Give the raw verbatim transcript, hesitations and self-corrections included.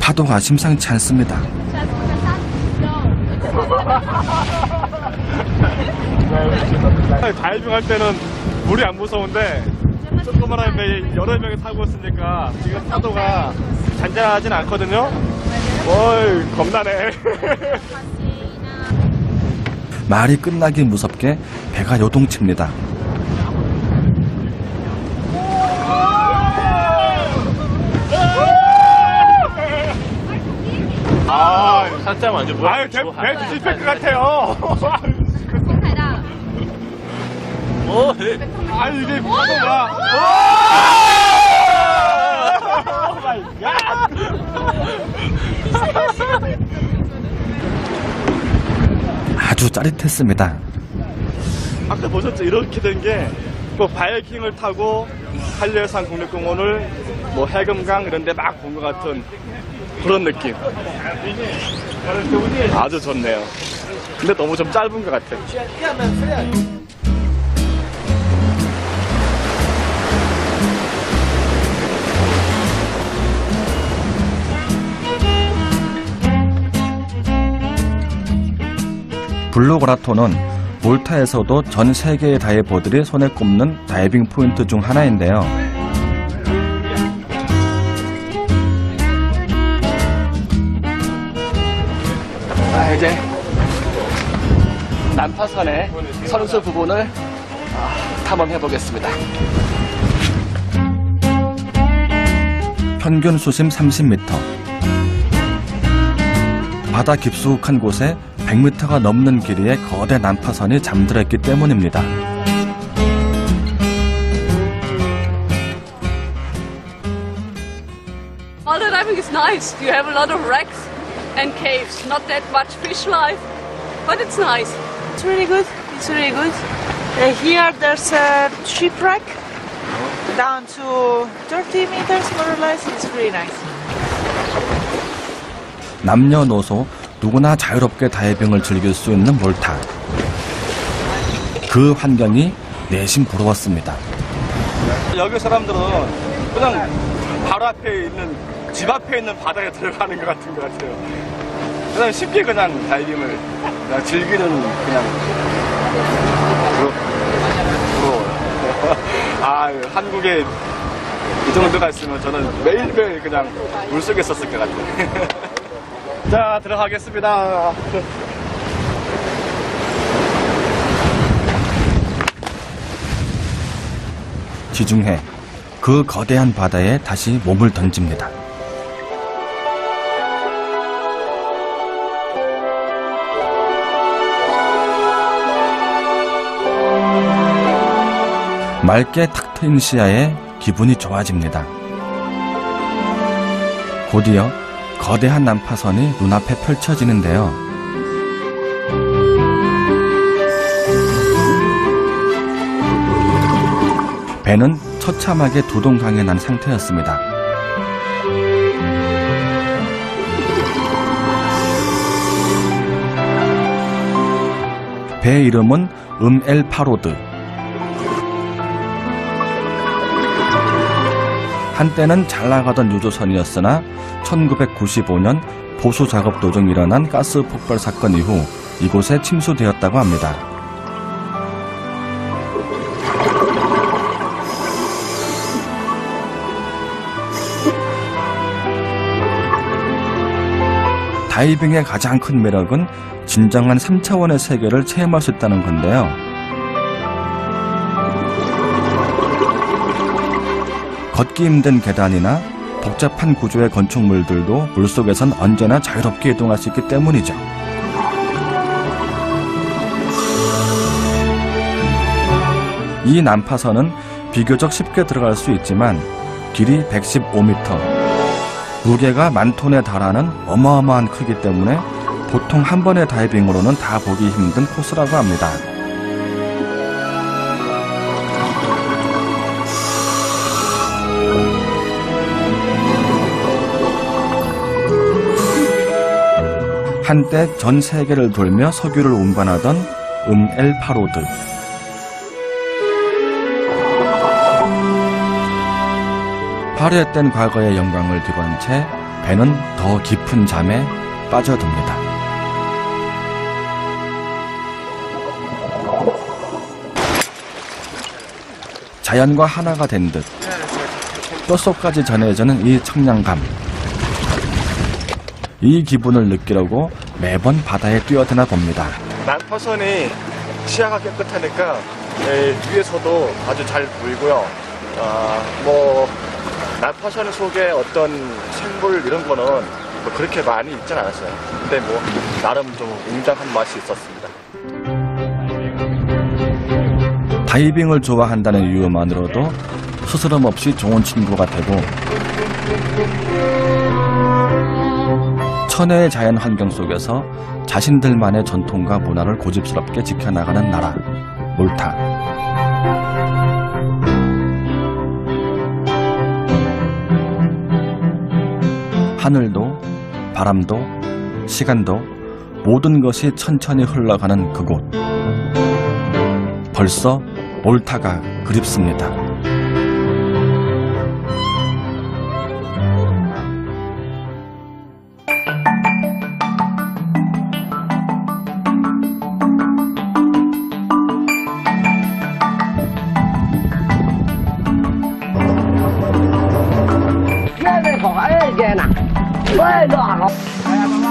파도가 심상치 않습니다. 다이빙 할 때는 물이 안 무서운데 조그만한 배에 여러 명이 타고 있으니까 지금 파도가 잔잔하진 않거든요. 어이, 겁나네. 말이 끝나기 무섭게 배가 요동칩니다. 아, 살짝 완전 뭐? 아유, 배, 배 뒤집힐 것 같아요. 오, 네. 아, 이게 파도가. 오 마이 갓. 아주 짜릿했습니다. 아까 보셨죠? 이렇게 된 게 뭐 바이킹을 타고 한려산 국립공원을 뭐 해금강 이런 데 막 본 것 같은 그런 느낌. 아주 좋네요. 근데 너무 좀 짧은 것 같아. 블루그라톤은 몰타에서도 전 세계의 다이버들이 손에 꼽는 다이빙 포인트 중 하나인데요. 아, 이제 난파선의 선수 부분을 아, 탐험해 보겠습니다. 평균 수심 삼십 미터. 바다 깊숙한 곳에 백 미터가 넘는 길이의 거대 난파선이 잠들었기 때문입니다. Water diving is nice. You have a lot of wrecks and caves. Not that much fish life, but it's nice. It's really good. It's really good. Uh, here there's a shipwreck down to thirty meters more or less. It's really nice. 남녀노소 누구나 자유롭게 다이빙을 즐길 수 있는 몰타. 그 환경이 내심 부러웠습니다. 여기 사람들은 그냥 바로 앞에 있는 집 앞에 있는 바다에 들어가는 것 같은 것 같아요. 그냥 쉽게 그냥 다이빙을 그냥 즐기는 그냥 부러, 부러워요. 아, 한국에 이 정도가 있으면 저는 매일매일 그냥 물속에 있었을 것 같아요. 자, 들어가겠습니다. 지중해 그 거대한 바다에 다시 몸을 던집니다. 맑게 탁 트인 시야에 기분이 좋아집니다. 곧이어 거대한 난파선이 눈앞에 펼쳐지는데요. 배는 처참하게 두동강에 난 상태였습니다. 배 이름은 음엘 파로드. 한때는 잘 나가던 유조선이었으나 천구백구십오 년 보수 작업 도중 일어난 가스 폭발 사건 이후 이곳에 침수되었다고 합니다. 다이빙의 가장 큰 매력은 진정한 삼 차원의 세계를 체험할 수 있다는 건데요. 걷기 힘든 계단이나 복잡한 구조의 건축물들도 물속에선 언제나 자유롭게 이동할 수 있기 때문이죠. 이 난파선은 비교적 쉽게 들어갈 수 있지만 길이 백십오 미터, 무게가 만 톤에 달하는 어마어마한 크기 때문에 보통 한 번의 다이빙으로는 다 보기 힘든 코스라고 합니다. 한때 전 세계를 돌며 석유를 운반하던 음엘 파로드. 파괴된 과거의 영광을 뒤로한 채 배는 더 깊은 잠에 빠져듭니다. 자연과 하나가 된 듯 뼛속까지 전해지는 이 청량감. 이 기분을 느끼려고 매번 바다에 뛰어드나 봅니다. 난파선이 시야가 깨끗하니까 예, 위에서도 아주 잘 보이고요. 아, 뭐 난파선 속에 어떤 생물 이런 거는 뭐 그렇게 많이 있진 않았어요. 근데 뭐 나름 좀 웅장한 맛이 있었습니다. 다이빙을 좋아한다는 이유만으로도 스스럼 없이 좋은 친구가 되고 천혜의 자연 환경 속에서 자신들만의 전통과 문화를 고집스럽게 지켜나가는 나라 몰타. 하늘도 바람도 시간도 모든 것이 천천히 흘러가는 그곳. 벌써 몰타가 그립습니다. Cái này khỏi cái này. Quê đồ.